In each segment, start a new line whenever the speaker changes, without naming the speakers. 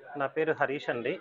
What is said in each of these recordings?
నా పేరు హరీష్ అండి.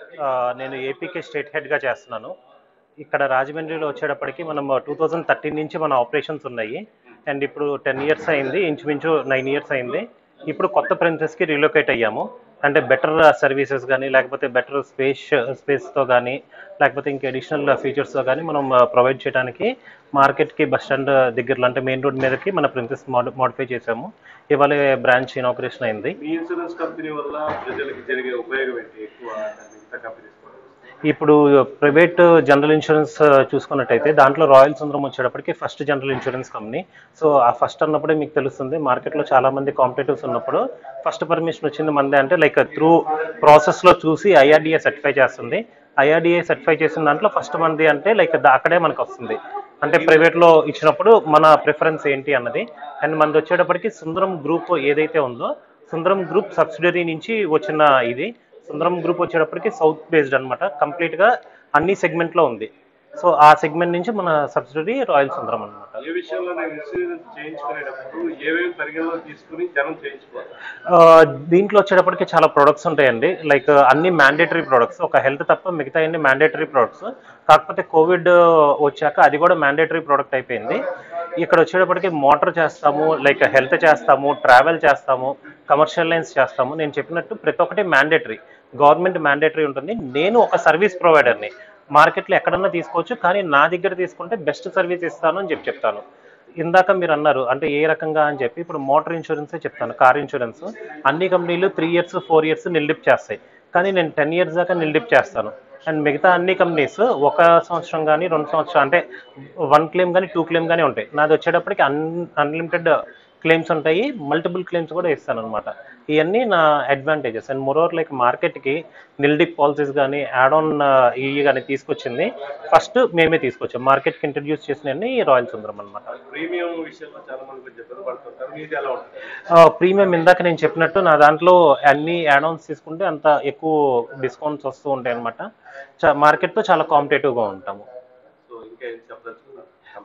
నేను ఏపీకే స్టేట్ హెడ్‌గా చేస్తున్నాను. ఇక్కడ రాజమండ్రిలో వచ్చేటప్పటికి మనం 2013 నుంచి మన ఆపరేషన్స్ ఉన్నాయి. అండ్ ఇప్పుడు 10 ఇయర్స్ అయింది. ఇంచుమించు 9 ఇయర్స్ అయింది. ఇప్పుడు కొత్త ప్రెమిసెస్‌కి రీలొకేట్ అయ్యాము. అంటే బెటర్ సర్వీసెస్ గానీ, లేకపోతే బెటర్ స్పేస్‌తో గానీ, లేకపోతే ఇంకా అడిషనల్ ఫీచర్స్‌తో గానీ మనం ప్రొవైడ్ చేయడానికి మార్కెట్‌కి బస్ స్టాండ్ దగ్గరలో అంటే మెయిన్ రోడ్ మీదకి మన ప్రెమిసెస్ మోడిఫై చేశాము. ఇవాళ బ్రాంచ్ ఇనాగరేషన్ అయింది.
మీ ఇన్సూరెన్స్ కంపెనీ వల్ల ప్రజలకు జరిగే ఉపయోగం ఏంటి ఎక్కువ మిగతా కంపెనీస్ కూడా?
ఇప్పుడు ప్రైవేట్ జనరల్ ఇన్సూరెన్స్ చూసుకున్నట్టయితే దాంట్లో రాయల్ సుందరం వచ్చేటప్పటికి first general insurance company. So ఆ ఫస్ట్ అన్నప్పుడే మీకు తెలుస్తుంది మార్కెట్లో చాలా మంది కాంపిటేటివ్స్ ఉన్నప్పుడు ఫస్ట్ పర్మిషన్ వచ్చింది మందే అంటే లైక్ త్రూ ప్రాసెస్లో చూసి ఐఆర్డిఏ సర్టిఫై చేస్తుంది. ఐఆర్డిఏ సర్టిఫై చేసిన దాంట్లో ఫస్ట్ మంది అంటే లైక్ అక్కడే మనకు వస్తుంది. అంటే ప్రైవేట్లో ఇచ్చినప్పుడు మన ప్రిఫరెన్స్ ఏంటి అన్నది. అండ్ మనది వచ్చేటప్పటికి సుందరం గ్రూప్ ఏదైతే ఉందో సుందరం గ్రూప్ సబ్సిడరీ నుంచి వచ్చిన ఇది. సుందరం గ్రూప్ వచ్చేటప్పటికి సౌత్ బేస్డ్ అనమాట, కంప్లీట్గా అన్ని సెగ్మెంట్లో ఉంది. సో ఆ సెగ్మెంట్ నుంచి మన సబ్సిడరీ రాయల్ సుందరం అనమాట.
ఏ విషయంలో నేను ఇన్సూరెన్స్ చేయించుకునేటప్పుడు ఏమేమి పరిగణలో తీసుకుని జనం చేయించుకోవాలి?
దీంట్లో వచ్చేటప్పటికి చాలా ప్రొడక్ట్స్ ఉంటాయండి. లైక్ అన్ని మ్యాండేటరీ ప్రొడక్ట్స్, ఒక హెల్త్ తప్ప మిగతా అన్ని మ్యాండేటరీ ప్రొడక్ట్స్. కాకపోతే కోవిడ్ వచ్చాక అది కూడా మ్యాండేటరీ ప్రోడక్ట్ అయిపోయింది. ఇక్కడ వచ్చేటప్పటికి మోటార్ చేస్తాము, లైక్ హెల్త్ చేస్తాము, ట్రావెల్ చేస్తాము, కమర్షియల్ లైన్స్ చేస్తాము. నేను చెప్పినట్టు ప్రతి ఒక్కటి మ్యాండేటరీ, గవర్నమెంట్ మ్యాండేటరీ ఉంటుంది. నేను ఒక సర్వీస్ ప్రొవైడర్ని, మార్కెట్లో ఎక్కడన్నా తీసుకోవచ్చు, కానీ నా దగ్గర తీసుకుంటే బెస్ట్ సర్వీస్ ఇస్తాను అని చెప్తాను. ఇందాక మీరు అన్నారు అంటే ఏ రకంగా అని చెప్పి, ఇప్పుడు మోటార్ ఇన్సూరెన్సే చెప్తాను. కార్ ఇన్సూరెన్స్ అన్ని కంపెనీలు 3 ఇయర్స్ 4 ఇయర్స్ నిల్డిప్ చేస్తాయి, కానీ నేను 10 ఇయర్స్ దాకా నిల్డిప్ చేస్తాను. అండ్ మిగతా అన్ని కంపెనీస్ 1 సంవత్సరం కానీ 2 సంవత్సరం అంటే 1 క్లెయిమ్ కానీ 2 క్లెయిమ్ కానీ ఉంటాయి. నాది వచ్చేటప్పటికి అన్లిమిటెడ్ క్లెయిమ్స్ ఉంటాయి, మల్టిపుల్ క్లెయిమ్స్ కూడా ఇస్తాను అనమాట. ఇవన్నీ నా అడ్వాంటేజెస్. అండ్ మోరోవర్ లైక్ మార్కెట్కి నిల్డిప్ పాలసీస్ కానీ యాడ్ ఆన్ ఇవి కానీ తీసుకొచ్చింది ఫస్ట్ మేమే తీసుకొచ్చాం. మార్కెట్కి ఇంట్రడ్యూస్ చేసినవన్నీ రాయల్ సుందరం అనమాట.
ప్రీమియం విషయంలో చాలా మంది కొంచెం ఇబ్బంది పడుతుంటారు, మీది ఎలా ఉంటుంది?
ప్రీమియం ఇందాక నేను చెప్పినట్టు నా దాంట్లో అన్ని యాడ్ ఆన్స్ తీసుకుంటే అంత ఎక్కువ డిస్కౌంట్స్ వస్తూ ఉంటాయి అనమాట. మార్కెట్తో చాలా కాంపిటేటివ్గా ఉంటాము.
సో ఇంకా ఏం చెప్పదలుచుకున్నారు?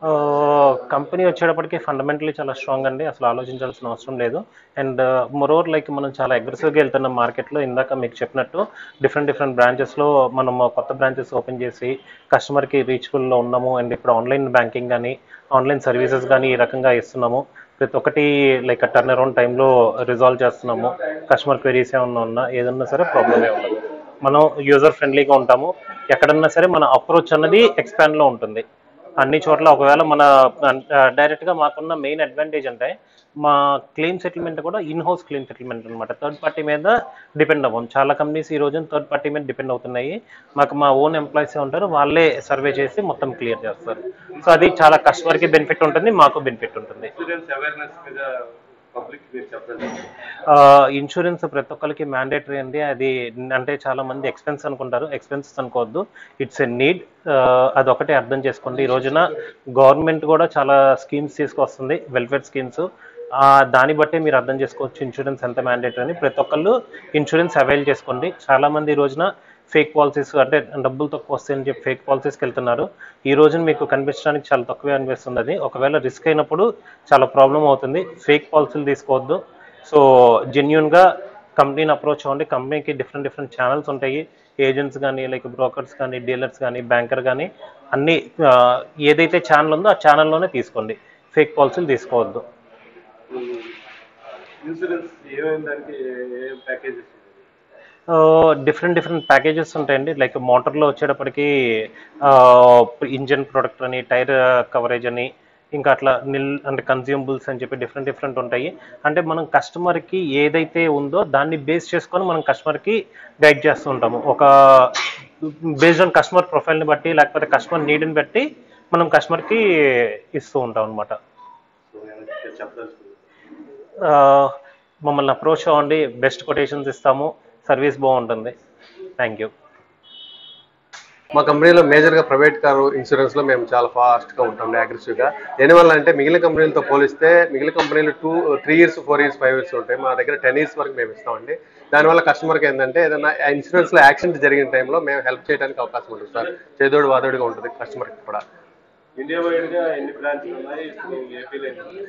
కంపెనీ వచ్చేటప్పటికి ఫండమెంటలీ చాలా స్ట్రాంగ్ అండి, అసలు ఆలోచించాల్సిన అవసరం లేదు. అండ్ మోరోవర్ లైక్ మనం చాలా అగ్రెసివ్గా వెళ్తున్నాం మార్కెట్లో. ఇందాక మీకు చెప్పినట్టు డిఫరెంట్ బ్రాంచెస్లో మనం కొత్త బ్రాంచెస్ ఓపెన్ చేసి కస్టమర్కి రీచబుల్లో ఉన్నాము. అండ్ ఇప్పుడు ఆన్లైన్ బ్యాంకింగ్ కానీ ఆన్లైన్ సర్వీసెస్ కానీ ఈ రకంగా ఇస్తున్నాము. ప్రతి ఒక్కటి లైక్ టర్న్ అరౌండ్ టైంలో రిజాల్వ్ చేస్తున్నాము. కస్టమర్ క్వెరీస్ ఏమన్నా ఉన్నా ఏదన్నా సరే ప్రాబ్లమే ఉండదు. మనం యూజర్ ఫ్రెండ్లీగా ఉంటాము. ఎక్కడన్నా సరే మన అప్రోచ్ అన్నది ఎక్స్పాండ్లో ఉంటుంది అన్ని చోట్ల. ఒకవేళ మన డైరెక్ట్గా మాకున్న మెయిన్ అడ్వాంటేజ్ అంటే మా క్లెయిమ్ సెటిల్మెంట్ కూడా ఇన్ హౌస్ క్లెయిమ్ సెటిల్మెంట్ అనమాట. థర్డ్ పార్టీ మీద డిపెండ్ అవ్వం. చాలా కంపెనీస్ ఈ రోజున థర్డ్ పార్టీ మీద డిపెండ్ అవుతున్నాయి. మాకు మా ఓన్ ఎంప్లాయీస్ ఉంటారు, వాళ్ళే సర్వే చేసి మొత్తం క్లియర్ చేస్తారు. సో అది చాలా కస్టమర్కి బెనిఫిట్ ఉంటుంది, మాకు బెనిఫిట్ ఉంటుంది.
ఇన్సూరెన్స్ అవేర్నెస్ మీద పబ్లిక్ మీరు చెప్పండి.
ఇన్సూరెన్స్ ప్రతి ఒక్కరికి మ్యాండేటరీ అండి. అది అంటే చాలా మంది ఎక్స్పెన్స్ అనుకుంటారు, ఎక్స్పెన్సెస్ అనుకోవద్దు, ఇట్స్ ఎ నీడ్. అదొకటే అర్థం చేసుకోండి. ఈ రోజున గవర్నమెంట్ కూడా చాలా స్కీమ్స్ తీసుకొస్తుంది, వెల్ఫేర్ స్కీమ్స్. దాన్ని బట్టే మీరు అర్థం చేసుకోవచ్చు ఇన్సూరెన్స్ ఎంత మ్యాండేటరీ అని. ప్రతి ఒక్కళ్ళు ఇన్సూరెన్స్ అవైల్ చేసుకోండి. చాలామంది ఈ రోజున ఫేక్ పాలసీస్ అంటే డబ్బులు తక్కువ వస్తాయని చెప్పి ఫేక్ పాలసీస్కి వెళ్తున్నారు. ఈ రోజున మీకు కనిపించడానికి చాలా తక్కువే అనిపిస్తుంది. అది ఒకవేళ రిస్క్ అయినప్పుడు చాలా ప్రాబ్లం అవుతుంది. ఫేక్ పాలసీలు తీసుకోవద్దు. సో జెన్యున్గా కంపెనీని అప్రోచ్ అవ్వండి. కంపెనీకి డిఫరెంట్ ఛానల్స్ ఉంటాయి, ఏజెంట్స్ కానీ లైక్ బ్రోకర్స్ కానీ డీలర్స్ కానీ బ్యాంకర్ కానీ అన్ని ఏదైతే ఛానల్ ఉందో ఆ ఛానల్లోనే తీసుకోండి, ఫేక్ పాలసీలు తీసుకోవద్దు.
ఇన్సూరెన్స్ ఏమేమి దానికి ఏ ప్యాకేజెస్?
డిఫరెంట్ ప్యాకేజెస్ ఉంటాయండి. లైక్ మోటార్లో వచ్చేటప్పటికి ఇంజన్ ప్రొడక్ట్ అని, టైర్ కవరేజ్ అని, ఇంకా అట్లా అంటే కన్జ్యూమబుల్స్ అని చెప్పి డిఫరెంట్ ఉంటాయి. అంటే మనం కస్టమర్కి ఏదైతే ఉందో దాన్ని బేస్ చేసుకొని మనం కస్టమర్కి గైడ్ చేస్తూ ఉంటాము. ఒక బేస్డ్ ఆన్ కస్టమర్ ప్రొఫైల్ని బట్టి లేకపోతే కస్టమర్ నీడ్ని బట్టి మనం కస్టమర్కి ఇస్తూ ఉంటాం అనమాట. మమ్మల్ని అప్రోచ్ అవ్వండి, బెస్ట్ కొటేషన్స్ ఇస్తాము, సర్వీస్ బాగుంటుంది. Thank you.
మా కంపెనీలో మేజర్గా ప్రైవేట్ కారు ఇన్సూరెన్స్లో మేము చాలా ఫాస్ట్గా ఉంటాం, అగ్రెసివ్గా. దేనివల్ల అంటే మిగిలిన కంపెనీలతో పోలిస్తే మిగిలిన కంపెనీలు 3 ఇయర్స్ 4 ఇయర్స్ 5 ఇయర్స్ ఉంటాయి, మా దగ్గర 10 ఇయర్స్ వరకు మేము ఇస్తామండి. దానివల్ల కస్టమర్కి ఏంటంటే ఏదైనా ఇన్సూరెన్స్లో యాక్సిడెంట్ జరిగిన టైంలో మేము హెల్ప్ చేయడానికి అవకాశం ఉంటుంది సార్. చేదోడు వాదోడుగా ఉంటుంది కస్టమర్కి కూడా.
ఇండియా వైడ్గా ఎన్ని బ్రాంచ్లు ఉన్నాయి?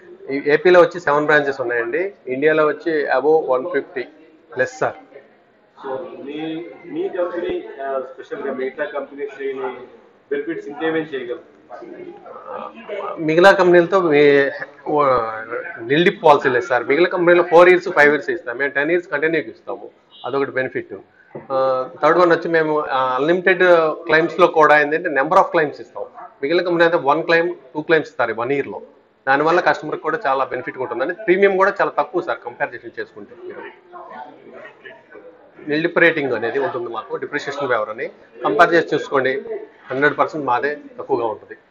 ఏపీలో వచ్చి 7 బ్రాంచెస్ ఉన్నాయండి. ఇండియాలో వచ్చి అబోవ్ 150 ప్లస్ సార్.
సో మీ మీ కంపెనీ స్పెషల్గా మిగతా కంపెనీస్ బెనిఫిట్స్ ఇంకేమేమి చేయగలరు?
మిగిలిన కంపెనీలతో నిల్డి పాలసీ లేదు సార్. మిగిలిన కంపెనీలో 4 years 5 years ఇస్తాం, మేము 10 years కంటిన్యూకి ఇస్తాము. అదొకటి బెనిఫిట్. థర్డ్ వన్ వచ్చి మేము అన్లిమిటెడ్ క్లైమ్స్లో కూడా ఏంటంటే నెంబర్ ఆఫ్ క్లైమ్స్ ఇస్తాం. మిగిలిన కంపెనీ అయితే 1 claim 2 claims ఇస్తారు 1 yearలో. దానివల్ల కస్టమర్కి కూడా చాలా బెనిఫిట్ ఉంటుందండి. ప్రీమియం కూడా చాలా తక్కువ సార్ కంపారిజన్ చేసుకుంటే. మీరు నిల్డిప్ రేటింగ్ అనేది ఉంటుంది మాకు, డిప్రిషియేషన్ ఫేవర్ అని కంపేర్ చేసి చూసుకోండి. 100% మాదే తక్కువగా ఉంటుంది.